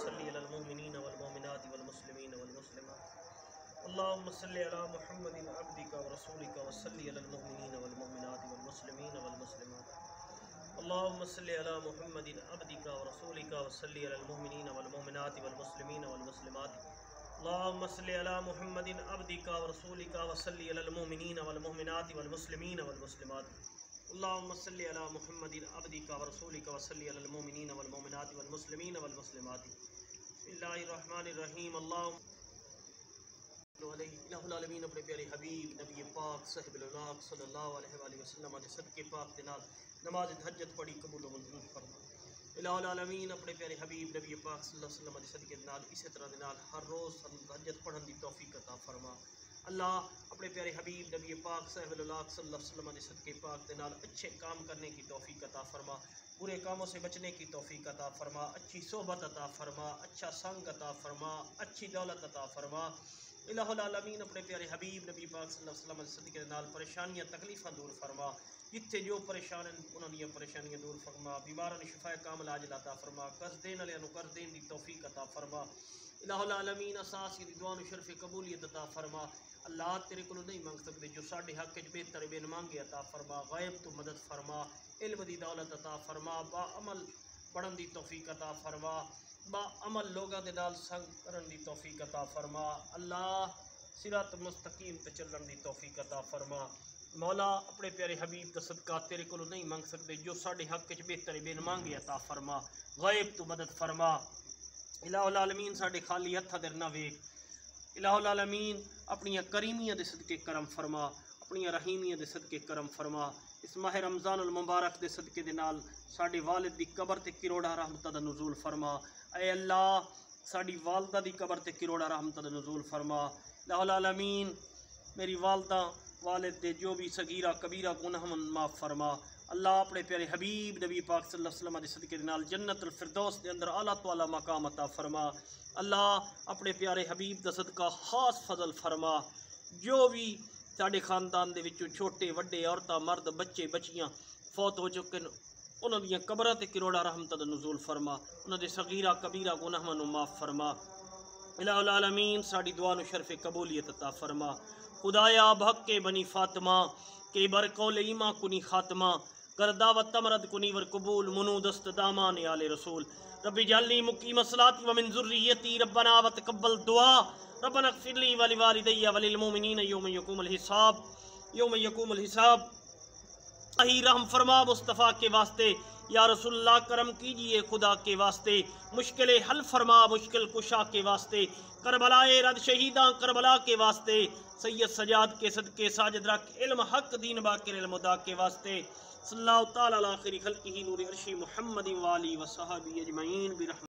وصلی علی المؤمنین والمؤمنات والمسلمین والمسلمات اللہم صلی علی محمد عبدک ورسولک وصلی علی المؤمنین والمؤمنات والمسلمین والمسلمات اللہم صلی علی محمد عبدک ورسولک وصلی علی المؤمنین والمؤمنات والمسلمین والمسلمات اللہم صلی علی محمد عبدک ورسولک وصلی علی المؤمنین والمؤمنات والمسلمین والمسلمات اللہم صلی علی محمد عبدک ورسولک وصلی علی المؤمنین والمؤمنات والمسلمین والمسلمات بسم اللہ الرحمن الرحیم اللہم الہ العالمین اپنے پیارے حبیب نبی پاک صاحب الاولاق صلی اللہ علیہ وآلہ وسلم دے صدقے پاک دے نال نماز تہجد پڑھی قبول و منظور فرما۔ الہ العالمین اپنے پیارے حبیب نبی پاک صلی اللہ علیہ وسلم دے صدقے نال اسی طرح دے نال ہر روز تہجد پڑھن دی توفیق عطا فرما۔ اللہ اپنے پیارے حبیب نبی پاک صاحب الاولاق صلی اللہ علیہ وسلم دے صدقے پاک دے نال اچھے کام کرنے کی توفیق عطا فرما، برے کاموں سے بچنے کی توفیق عطا فرما، اچھی صحبت عطا فرما، اچھا سنگ عطا فرما، اچھی دولت عطا فرما۔ الہ العالمین اپنے پیارے حبیب نبی پاک صلی اللہ علیہ وسلم دے صدقے نال پریشانیاں تکلیفاں دور فرما، جتھے جو پریشان ہیں انہاں دی پریشانیاں دور فرما، بیماراں نوں شفا کامل عاجل عطا فرما، قرض دین والےاں نوں قرض دین دی توفیق عطا فرما۔ الہ العالمین اساسی دی دعا نوں شرف قبولیت عطا فرما۔ اللہ تیرے کو نہیں مانگ سکتے جو ساڈے حق وچ بہتر بے مانگے عطا فرما، غیب تو مدد فرما، علم دی دولت عطا فرما، با عمل پڑھن دی توفیق عطا فرما، با عمل لوگاں دے نال سنگ کرن دی توفیق عطا فرما۔ اللہ صراط مستقیم تے چلن دی توفیق عطا فرما۔ مولا اپنے پیارے حبیب دا صدقہ تیرے کو نہیں مانگ سکتے جو ساڈے حق وچ بہتر بے مانگے عطا فرما، غیب تو مدد فرما۔ الہ العالمین ساڈے خالی ہتھاں تے نہ ویکھ، الہ العالمین اپنی کریمیاں دے صدقے کرم فرما، اپنی رحیمیاں دے صدقے کرم فرما۔ اس ماہ رمضان المبارک دے صدقے دے نال ساڈے والد دی قبر تے کروڑا رحمتاں دا نزول فرما۔ اے اللہ ساڈی والدہ دی قبر تے کروڑا رحمتاں دا نزول فرما۔ الہ العالمین میری والدہ والد دے جو بھی صغیرہ کبیرہ گناہ معاف فرما۔ اللہ اپنے پیارے حبیب نبی پاک صلی اللہ علیہ وسلم دے صدقے دے نال جنت الفردوس دے اندر اعلیٰ تو اعلیٰ مقام عطا فرما۔ اللہ اپنے پیارے حبیب دا صدقہ خاص فضل فرما۔ جو بھی ساڈے خاندان دے وچوں چھوٹے وڈے عورتاں مرد بچے بچیاں فوت ہو چکے انہاں دیاں قبراں تے کروڑا رحمتاں دا نزول فرما، انہاں دے صغیرہ کبیرہ گناہاں نوں معاف فرما۔ الہ العالمین ساڈی دعا نوں شرف قبولیت عطا فرما۔ خدایا بحق کے بنی فاطمہ کے برقول ایماں کنی خاتمہ کر دعوت تمرد کنی ور قبول منو دست دامان آل رسول رب جعلنی مقیم الصلاۃ ومن ذریتی ربنا وتقبل دعا ربنا اغفر لی ولوالدی وللمؤمنین یوم یقوم الحساب اہی رحم فرما مصطفیٰ کے واسطے، یا رسول اللہ کرم کیجئے خدا کے واسطے، مشکل حل فرما مشکل کشا کے واسطے، کربلائے رد شہیداں کربلا کے واسطے، سید سجاد کے صدقے ساجد رکھ علم حق دین باقر علم دا کے واسطے، صلی اللہ تعالی علی خیر خلقہ نور عرش محمد والی وصحبہ اجمعین برحمتہ۔